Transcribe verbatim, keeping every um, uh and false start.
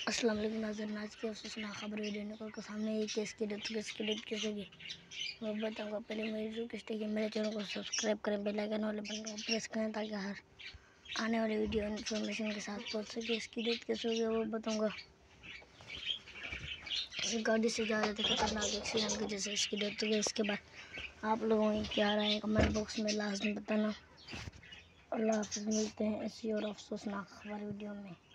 अस्सलाम वालेकुम नाज़रीन, आज की अफसोसनाक खबर वीडियो निकल के सामने एक केस की डेथ केस की डेथ कैसे होगी वो बताऊँगा। पहले मेरी रिक्वेस्ट है कि मेरे चैनल को सब्सक्राइब करें, बेल आइकन वाले बटन को प्रेस करें ताकि हर आने वाली वीडियो इन्फॉर्मेशन के साथ पहुँच सके। इसकी डेथ कैसे होगी वो बताऊँगा। गाड़ी से जा रहे थे, खतरनाक एक्सीडेंट की वजह से इसकी डेथ हो गई। इसके बाद आप लोगों की क्या राय है कमेंट बॉक्स में लाजमी बताना। अल्लाह हाफ़िज़, मिलते हैं ऐसी और अफसोसनाक खबर वीडियो में।